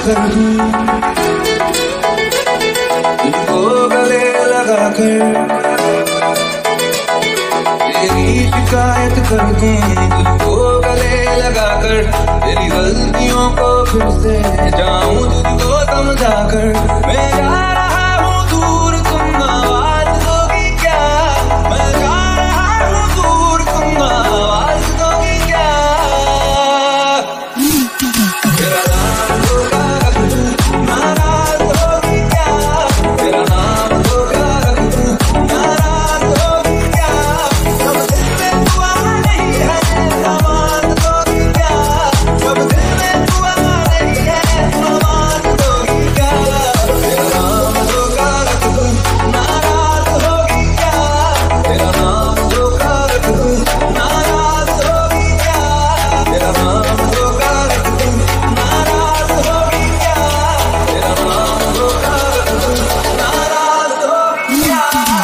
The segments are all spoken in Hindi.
कर दूं तुमको गले लगा कर, तेरी शिकायत कर दूं तुझको गले लगा कर, तेरी गलतियों को फिर से जाऊं तुझको समझा कर। मैं जा रहा हूँ दूर तुम आवाज दोगी क्या, मैं जा रहा हूँ दूर तुम आवाज दोगी क्या। तेरा नाम धोखा रख दूं नाराज होगी क्या, तेरा नाम धोखा रख दूं नाराज होगी क्या। जब दिल में दुआ नहीं है समाज दोगी क्या, जब दिल में दुआ नहीं है समाज दोगी क्या। तेरा नाम धोखा रख दूं नाराज होगी क्या, तेरा नाम धोखा रख दूं नाराज होगी क्या, तेरा नाम धोखा रख दूं नाराज होगी क्या, तेरा नाम धोखा रख दूं नाराज होगी क्या।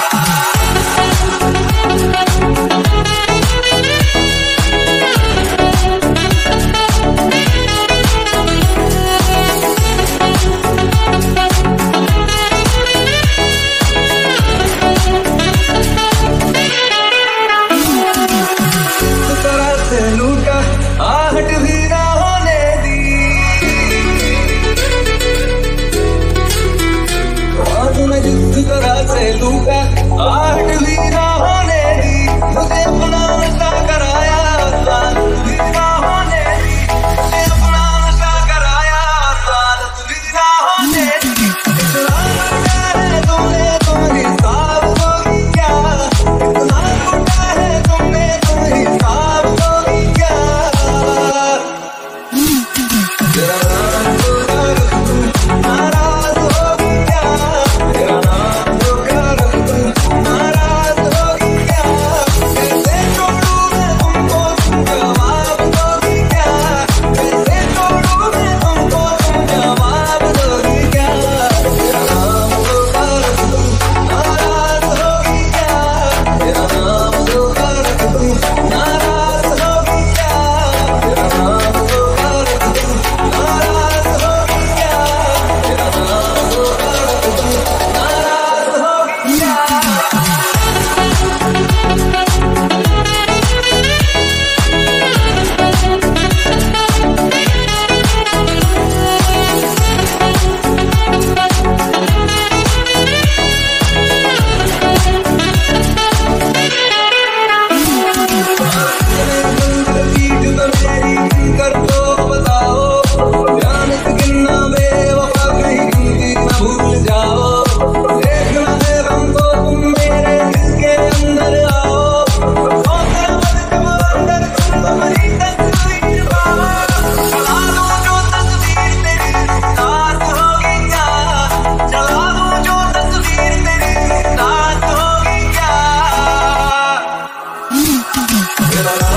जिस तरह से लूटा आहट भी ना होने दी, आज मैं जिस तरह से लूटा आहट भी ना होने दी, मुझे अपना नशा कराया सादत भी ना होने दी, मुझे अपना नशा कराया सादत भी ना होने दी। इतना लूटा है तुमने तुम हिसाब दोगी क्या, इतना लूटा है तुमने तुम हिसाब दोगी क्या। तेरा नाम धोखा रख दूं नाराज होगी क्या, तेरा नाम धोखा रख दूं नाराज होगी क्या। कैसे छोड़ूं मैं तुमको तुम जवाब दोगी क्या, कैसे छोड़ूं मैं तुमको तुम जवाब दोगी क्या। तेरा नाम धोखा रख दूं नाराज होगी क्या, तेरा नाम धोखा रख दूं नाराज होगी क्या, तेरा नाम धोखा रख दूं नाराज होगी क्या, तेरा नाम धोखा रख दूं नाराज होगी क्या। कर दो बताओ जान से कितना बेवफा कहीं गिनती न भूल जाओ, देखना है हमको तुम मेरे दिल के अंदर आओ, सोचना मत जब अंदर तुम तुम्हारी तस्वीर पाओ, चला दूं जो तस्वीर तेरी साथ होगी क्या, चला दूं जो तस्वीर तेरी साथ होगी क्या। तेरा